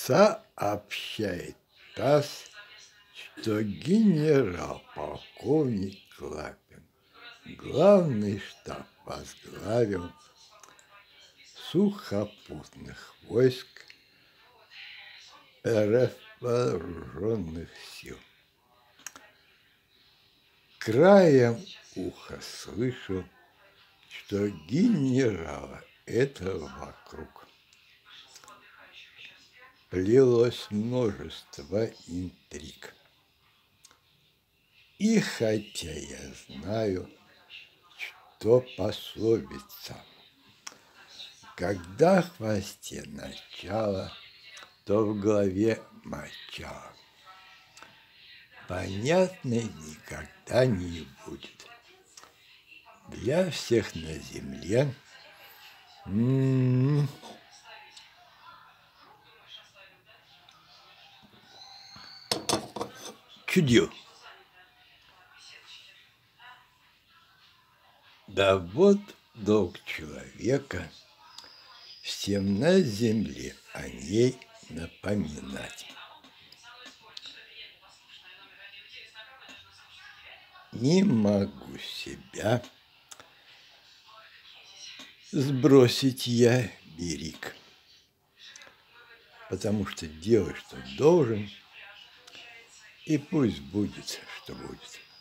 Сообщает ТАСС, что генерал-полковник Лапин главный штаб возглавил сухопутных войск РФ вооруженных сил. Краем уха слышал, что генерала этого вокруг плелось множество интриг. И хотя я знаю, что пословица «когда в хвосте начало, то в голове мочало» понятной никогда не будет. Для всех на земле чудил. Да вот долг человека всем на земле о ней напоминать. Не могу себя сбросить я берег, потому что делай, что должен, и пусть будет, что будет.